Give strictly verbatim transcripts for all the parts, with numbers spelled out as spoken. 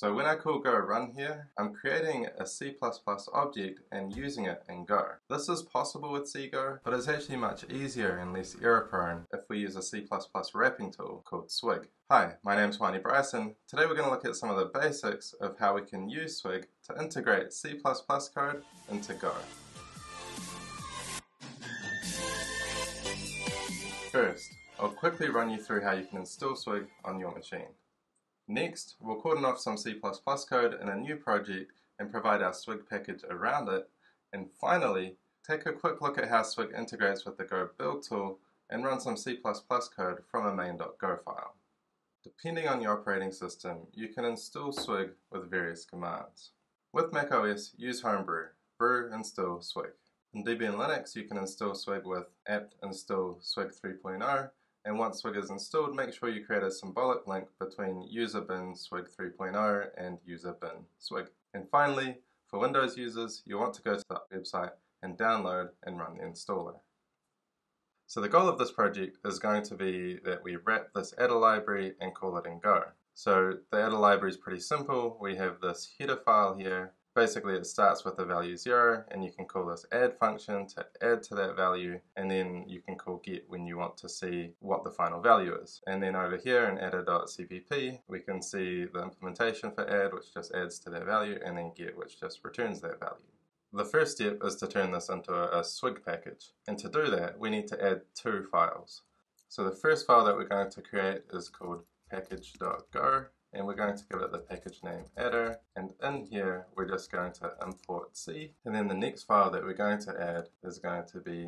So when I call Go run here, I'm creating a C plus plus object and using it in Go. This is possible with C Go, but it's actually much easier and less error prone if we use a C plus plus wrapping tool called SWIG. Hi, my name's Wani Bryson. Today we're going to look at some of the basics of how we can use SWIG to integrate C plus plus code into Go. First, I'll quickly run you through how you can install SWIG on your machine. Next, we'll cordon off some C plus plus code in a new project and provide our SWIG package around it. And finally, take a quick look at how SWIG integrates with the Go build tool and run some C plus plus code from a main dot go file. Depending on your operating system, you can install SWIG with various commands. With macOS, use Homebrew, brew install SWIG. In Debian Linux, you can install SWIG with apt install SWIG three point oh. And once SWIG is installed, make sure you create a symbolic link between user bin SWIG three point oh and user bin SWIG. And finally, for Windows users, you'll want to go to the website and download and run the installer. So the goal of this project is going to be that we wrap this adder library and call it in Go. So the adder library is pretty simple. We have this header file here. Basically, it starts with the value zero, and you can call this add function to add to that value, and then you can call get when you want to see what the final value is. And then over here in adder.cpp, we can see the implementation for add, which just adds to that value, and then get, which just returns that value. The first step is to turn this into a, a SWIG package, and to do that, we need to add two files. So the first file that we're going to create is called package.go. And we're going to give it the package name adder, and in here we're just going to import C, and then the next file that we're going to add is going to be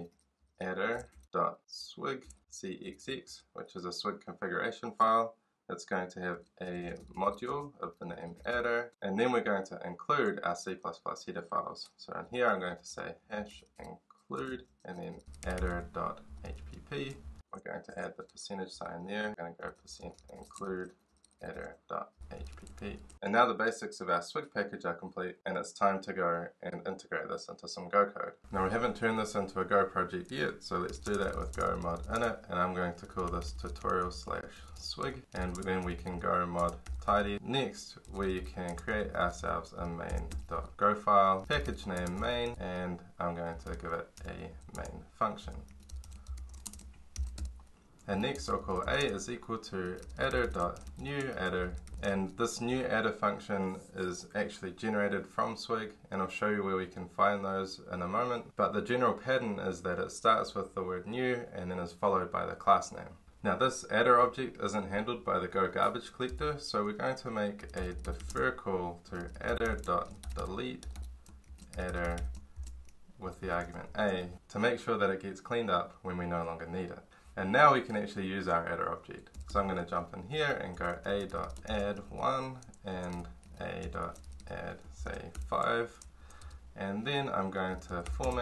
adder.swigcxx, which is a SWIG configuration file. It's going to have a module of the name adder, and then we're going to include our C plus plus header files. So in here I'm going to say hash include, and then adder.hpp. We're going to add the percentage sign there. We're going to go percent include adder.hpp. And now the basics of our SWIG package are complete, and it's time to go and integrate this into some Go code. Now we haven't turned this into a Go project yet, so let's do that with go mod init, and I'm going to call this tutorial slash SWIG, and then we can go mod tidy. Next, we can create ourselves a main.go file, package name main, and I'm going to give it a main function. And next I'll call a is equal to adder.newAdder, and this new adder function is actually generated from SWIG, and I'll show you where we can find those in a moment. But the general pattern is that it starts with the word new and then is followed by the class name. Now this adder object isn't handled by the Go garbage collector, so we're going to make a defer call to adder.delete adder with the argument a to make sure that it gets cleaned up when we no longer need it. And now we can actually use our adder object. So I'm going to jump in here and go a.add one and a.add, say, five. And then I'm going to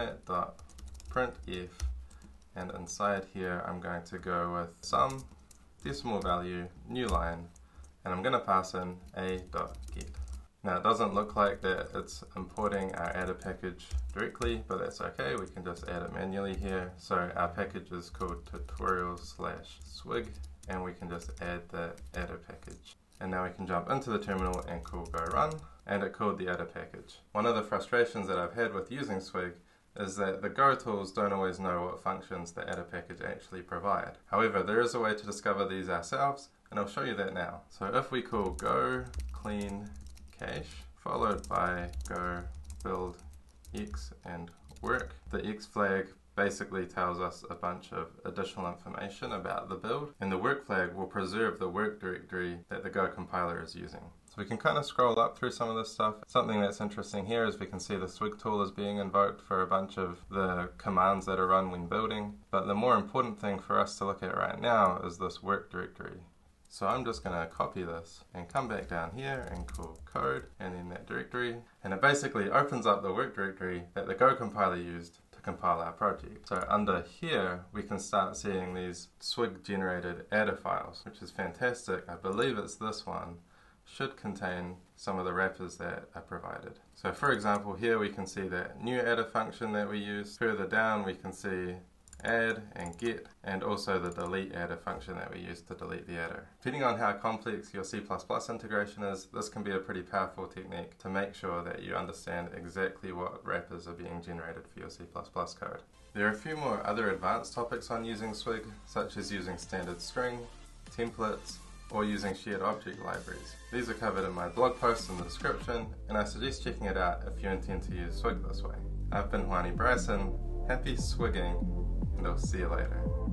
format.printf, and inside here I'm going to go with some decimal value, new line, and I'm going to pass in a.get. Now it doesn't look like that it's importing our adder package directly, but that's okay, we can just add it manually here. So our package is called tutorial slash swig, and we can just add the adder package. And now we can jump into the terminal and call go run, and it called the adder package. One of the frustrations that I've had with using SWIG is that the Go tools don't always know what functions the adder package actually provide. However, there is a way to discover these ourselves, and I'll show you that now. So if we call go clean cache followed by go build x and work, the x flag basically tells us a bunch of additional information about the build, and the work flag will preserve the work directory that the Go compiler is using. So we can kind of scroll up through some of this stuff. Something that's interesting here is we can see the SWIG tool is being invoked for a bunch of the commands that are run when building, but the more important thing for us to look at right now is this work directory. So I'm just going to copy this and come back down here and call code and then that directory, and it basically opens up the work directory that the Go compiler used to compile our project. So under here we can start seeing these SWIG generated adder files, which is fantastic. I believe it's this one, should contain some of the wrappers that are provided. So for example, here we can see that new adder function that we use. Further down we can see add and get, and also the delete adder function that we use to delete the adder. Depending on how complex your C plus plus integration is, this can be a pretty powerful technique to make sure that you understand exactly what wrappers are being generated for your C plus plus code. There are a few more other advanced topics on using SWIG, such as using standard string, templates, or using shared object libraries. These are covered in my blog post in the description, and I suggest checking it out if you intend to use SWIG this way. I've been Juani Bryson, happy swigging, and I'll see you later.